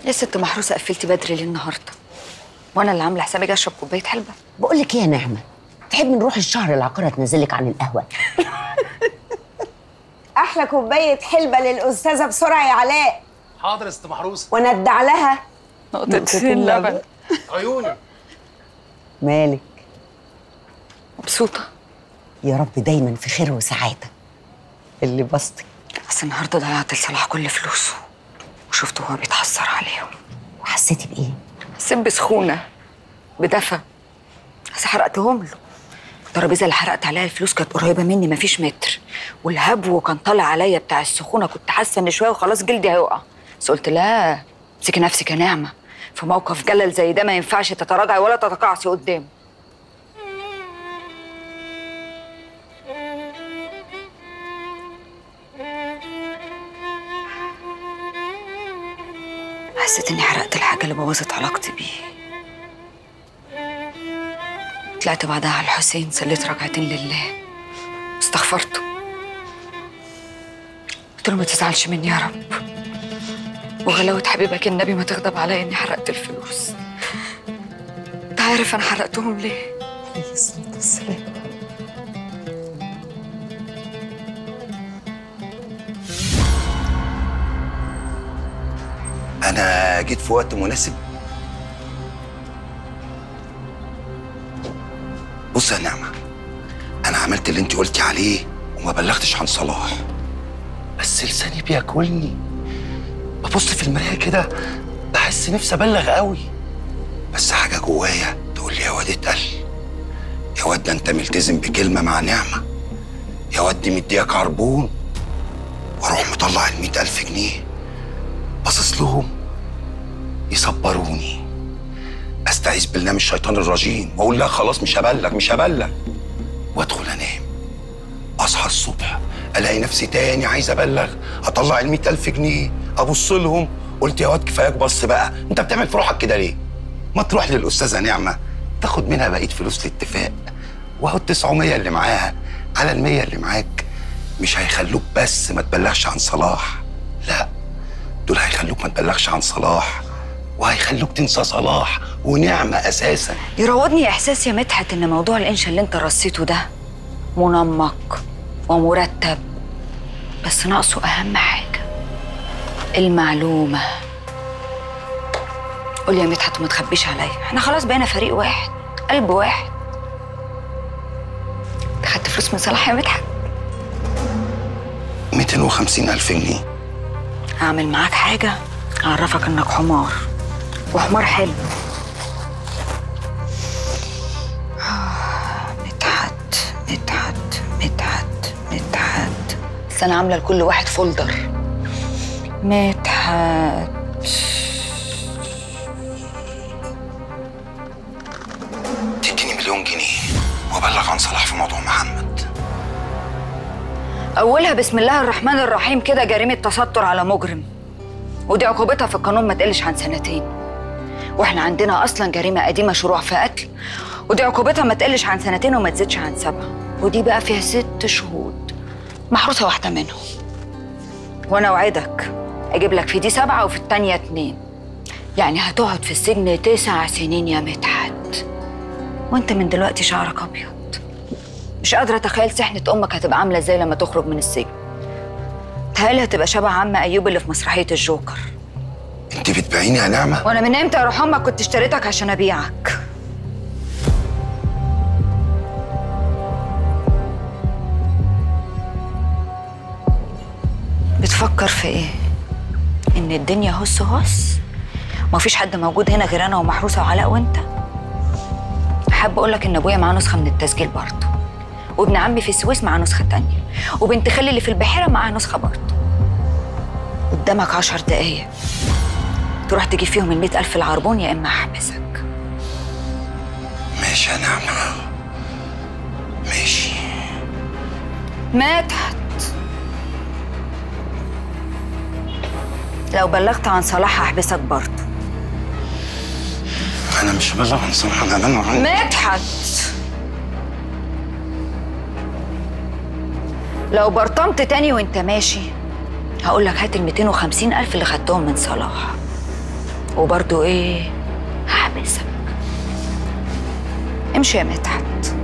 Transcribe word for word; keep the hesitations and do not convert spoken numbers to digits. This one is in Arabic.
يا ست محروسه قفلتي بدري ليه النهارده؟ وانا اللي عامله حسابي اشرب كوبايه حلبه. بقول لك ايه يا نعمه، تحب نروح الشهر العقارة تنزلك عن القهوه؟ احلى كوبايه حلبه للاستاذه بسرعه يا علاء. حاضر يا ست محروسه. وندع لها نقطتين لبن. عيوني. مالك؟ مبسوطه يا رب دايما في خير وسعاده. اللي بسطك. بس النهارده ضيعت لصلاح كل فلوسه وشفته وهو بيتحسر عليهم. وحسيتي بايه؟ حسيت بسخونه بدفى، بس حرقتهم له. الترابيزه اللي حرقت عليها الفلوس كانت قريبه مني مفيش متر، والهبو كان طالع عليا بتاع السخونه، كنت حاسه ان شويه وخلاص جلدي هيقع. بس قلت لا، امسكي نفسك يا نعمه، في موقف جلل زي ده ما ينفعش تتراجعي ولا تتقاعسي قدامه. حسيت اني حرقت الحاجه اللي بوظت علاقتي بيه. طلعت بعدها على الحسين، صليت ركعتين لله، استغفرته، قلت له ما تزعلش مني يا رب، وغلاوة حبيبك النبي ما تغضب عليا اني حرقت الفلوس. انت عارف انا حرقتهم ليه؟ عليه الصلاه والسلام. أنا جيت في وقت مناسب. بص يا نعمة، أنا عملت اللي أنت قلتي عليه وما بلغتش عن صلاح، بس لساني بياكلني. ببص في المراية كده بحس نفسي أبلغ قوي، بس حاجة جوايا تقول لي يا واد اتقل، يا واد ده أنت ملتزم بكلمة مع نعمة، يا واد دي مدياك عربون. وأروح مطلع المية ألف جنيه باصص لهم يصبروني، استعيذ بالله من الشيطان الرجيم واقول لا خلاص مش هبلغ مش هبلغ، وادخل انام. اصحى الصبح الاقي نفسي تاني عايز ابلغ، اطلع ال مية ألف جنيه ابص لهم، قلت يا واد كفاياك بص بقى، انت بتعمل في روحك كده ليه؟ ما تروح للاستاذه نعمه تاخد منها بقيه فلوس الاتفاق، واهو ال تسعمية اللي معاها على ال مية اللي معاك مش هيخلوك بس ما تبلغش عن صلاح، لا دول هيخلوك ما تبلغش عن صلاح وهيخلوك تنسى صلاح ونعمة أساسا. يراودني إحساس يا مدحت إن موضوع الإنشا اللي أنت رصيته ده منمق ومرتب، بس ناقصه أهم حاجة، المعلومة. قول يا مدحت وما تخبيش عليا، إحنا خلاص بقينا فريق واحد، قلب واحد. أنت خدت فلوس من صلاح يا مدحت؟ ميتين وخمسين ألف جنيه. هعمل معاك حاجة أعرفك إنك حمار، وحمار حلو. مدحت مدحت مدحت مدحت، بس أنا عاملة لكل واحد فولدر. مدحت تديني مليون جنيه وأبلغ عن صلاح في موضوع محمد. أولها بسم الله الرحمن الرحيم كده جريمة تستر على مجرم، ودي عقوبتها في القانون ما تقلش عن سنتين، واحنا عندنا اصلا جريمه قديمه شروع في قتل، ودي عقوبتها ما تقلش عن سنتين وما تزيدش عن سبعه، ودي بقى فيها ست شهود، محروسه واحده منهم. وانا اوعدك اجيب لك في دي سبعه وفي الثانيه اتنين، يعني هتقعد في السجن تسع سنين يا مدحت، وانت من دلوقتي شعرك ابيض. مش قادره اتخيل سحنه امك هتبقى عامله ازاي لما تخرج من السجن. تهيألي هتبقى شبه عم ايوب اللي في مسرحيه الجوكر. انت بتبيعيني يا نعمه؟ وانا من امتى يا روح امك كنت اشتريتك عشان ابيعك؟ بتفكر في ايه؟ ان الدنيا هص هص ومفيش حد موجود هنا غير انا ومحروسه وعلاء وانت؟ حابه اقول لك ان ابويا معاه نسخه من التسجيل برضه، وابن عمي في السويس معاه نسخه تانية، وبنت خالي اللي في البحيره معاها نسخه برضه. قدامك عشر دقايق تروح تجيب فيهم المئة ألف العربون، يا إما هحبسك. ماشي يا نعمة، ماشي. مدحت، لو بلغت عن صلاح هحبسك برضه. أنا مش ببلغ عن صلاح، أنا ببلغ عن مدحت، لو برطمت تاني وأنت ماشي هقول لك هات ال مئتين وخمسين ألف اللي خدتهم من صلاح. وبرضه ايه، هحبسك. امشي يا مدحت.